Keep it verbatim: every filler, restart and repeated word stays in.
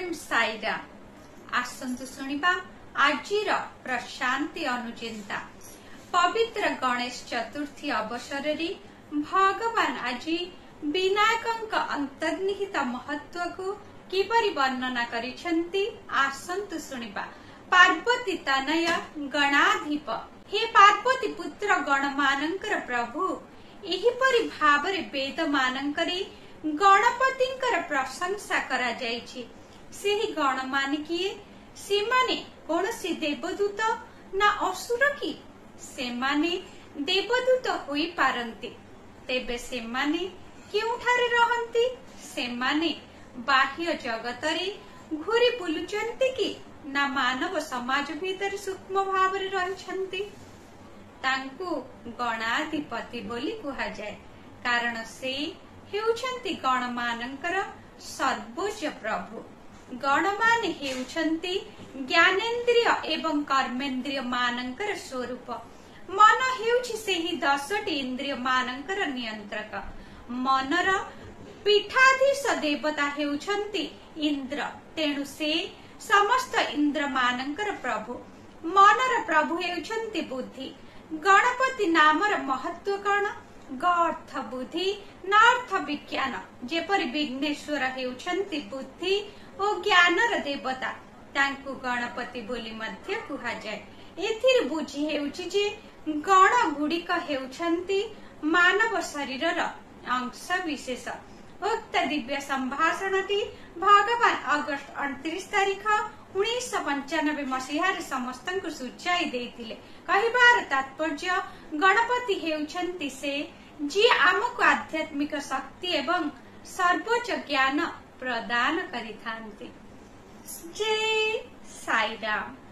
ओम साईराम। आसंतु सुनिबा आजिर प्रशांति अनुचिंता। पवित्र गणेश चतुर्थी अवसर रे भगवान आज विनायक अंतर्निहित महत्व को किपरि वर्णना करिसेंती आसंतु सुनिबा। पार्वती तनय गणाधिप हे पार्वती पुत्र गणमानंकर प्रभु एहिपरि भावरे वेद मानंकरे गणपतिंकर प्रशंसा करा जायछि। सेही गण मान किए सेमाने कोनसी देवदूत ना असुर की सेमाने देवदूत होई पारंती। तेबे सेमाने केउठारे रहंती? सेमाने बाह्य जगतरे घुरी बुलुचंती कि ना मानव समाज भीतर सूक्ष्म भाव रे रहछंती? तांकु गणाधिपति बोली कुहा जाय, कारण से हेउछंती गण मानंकर सर्वोच्च प्रभु। गण मान हेउछंती ज्ञानेन्द्रिय एवं कर्मेन्द्रिय मानंकर स्वरूप। मन हेउछि सेही दशटी इंद्रिय मानंकर नियंत्रक। मनर पीठाधीश देवता हेउछंती इंद्र, तेणु से समस्त इंद्र मानंकर प्रभु। मनर प्रभु हेउछंती बुद्धि। गणपति नामर महत्व कण? ग अर्थ बुद्धि, न अर्थ विज्ञान। जेपरि विघ्नेश्वर हेउछंती बुद्धि और ज्ञानर देवता, तांकु गणपति बोली मध्य कुहा जाय। एथिर बुझी हेउछि जे गण गुड़िक हेउछंती मानव शरीरर अंश विशेष। उक्त दिव्य संभाषणटी भगवान अगस्त अड़तीस तारीख उन्नीस पंचानबे मसीह समस्त सूचाई देथिले। कहिबार तात्पर्य गणपति हेउछंती से जी आमको आध्यात्मिक शक्ति एवं सर्वोच्च ज्ञान प्रदान करिथांती। जय साईराम।